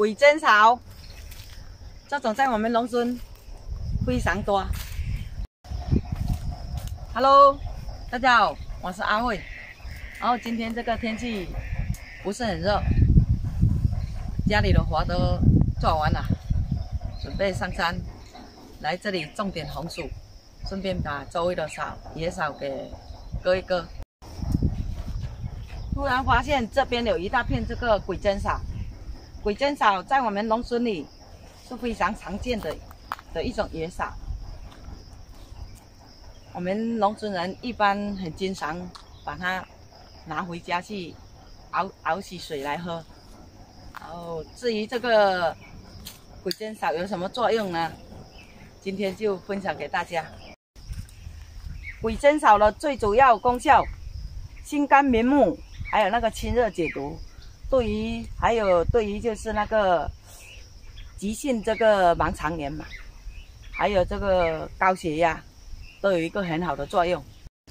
鬼针草，这种在我们农村非常多。Hello， 大家好，我是阿慧。然后今天这个天气不是很热，家里的活都做完了，准备上山，来这里种点红薯，顺便把周围的野草给割一割。突然发现这边有一大片这个鬼针草。鬼针草在我们农村里是非常常见的一种野草。我们农村人一般很经常把它拿回家去熬起水来喝。然后至于这个鬼针草有什么作用呢？今天就分享给大家。鬼针草的最主要功效，心肝明目，还有那个清热解毒。对于就是那个急性这个盲肠炎嘛，还有这个高血压，都有一个很好的作用。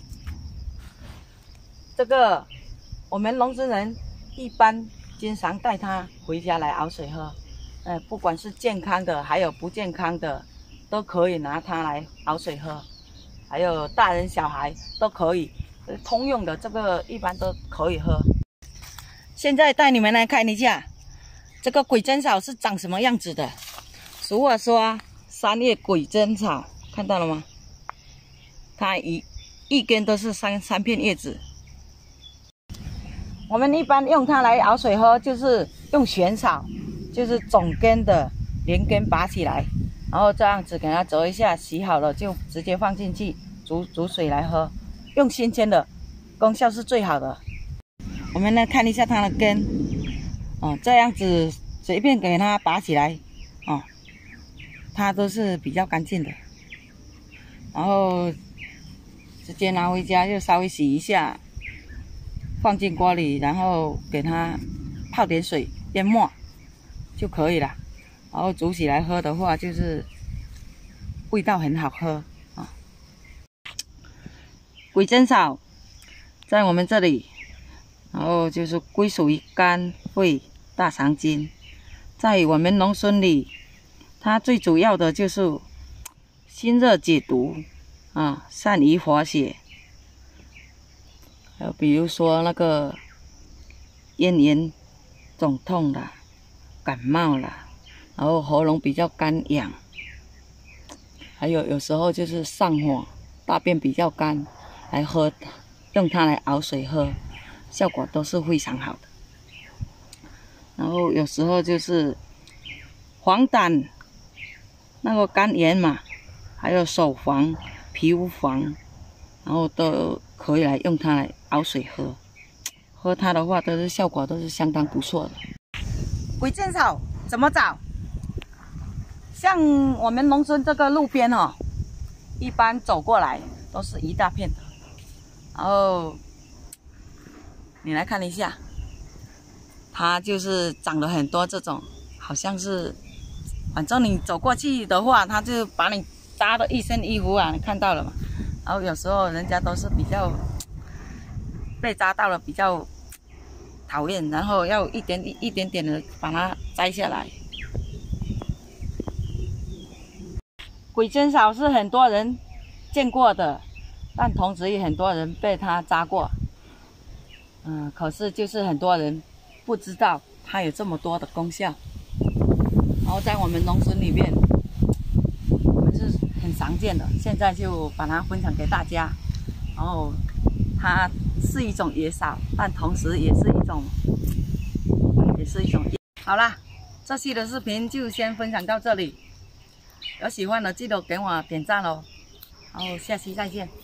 这个我们农村人一般经常带它回家来熬水喝，不管是健康的还有不健康的，都可以拿它来熬水喝，还有大人小孩都可以，通用的这个一般都可以喝。现在带你们来看一下，这个鬼针草是长什么样子的。俗话说三叶鬼针草，看到了吗？它一根都是三片叶子。我们一般用它来熬水喝，就是用玄草，就是总根的连根拔起来，然后这样子给它折一下，洗好了就直接放进去煮水来喝。用新鲜的，功效是最好的。我们来看一下它的根，这样子随便给它拔起来，它都是比较干净的。然后直接拿回家就稍微洗一下，放进锅里，然后给它泡点水淹没就可以了。然后煮起来喝的话，就是味道很好喝啊。鬼针草在我们这里。然后就是归属于肝、肺、大肠经，在我们农村里，它最主要的就是清热解毒善于活血。还有比如说那个咽炎、肿痛啦、感冒啦，然后喉咙比较干痒，还有时候就是上火、大便比较干，用它来熬水喝。效果都是非常好的。然后有时候就是黄疸，那个肝炎嘛，还有手黄、皮肤黄，然后都可以来用它来熬水喝。喝它的话，效果都是相当不错的。鬼针草怎么找？像我们农村这个路边一般走过来都是一大片的，然后你来看一下，它就是长了很多这种，好像是，反正你走过去的话，它就把你扎的一身衣服你看到了嘛？然后有时候人家都是比较被扎到了，比较讨厌，然后要一点点的把它摘下来。鬼针草是很多人见过的，但同时也很多人被它扎过。可是就是很多人不知道它有这么多的功效，然后在我们农村里面，我们是很常见的。现在就把它分享给大家，然后它是一种野草，但同时也是一种。好啦，这期的视频就先分享到这里，有喜欢的记得给我点赞哦，然后下期再见。